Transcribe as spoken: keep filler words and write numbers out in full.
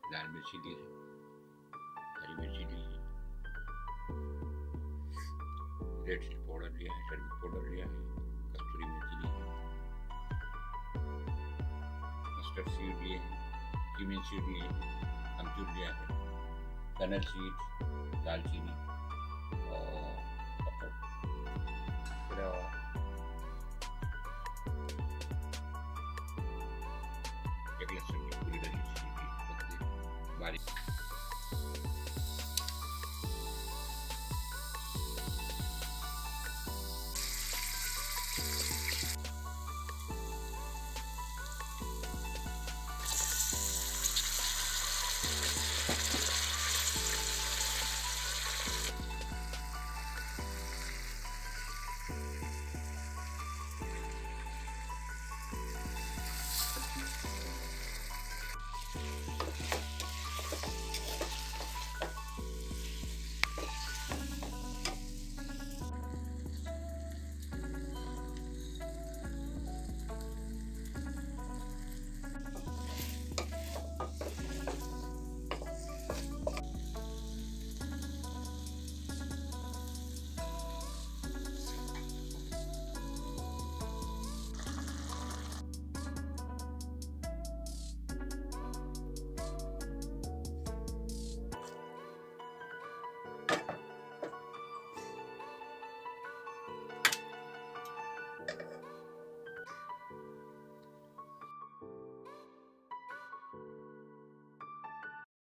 लाल मिर्ची ली है, हरी मिर्ची ली है, रेड चिली पाउडर लिया है, टर्मिक पाउडर लिया है, कस्तूरी मेथी ली है, मस्टर्ड सीड लिए हैं, क्यूमिन सीड लिए हैं, अमचूर लिया है, फनल सीड, दालचीनी और पत्थर। एक लहसुन की पूरी डली पत्ते बारीक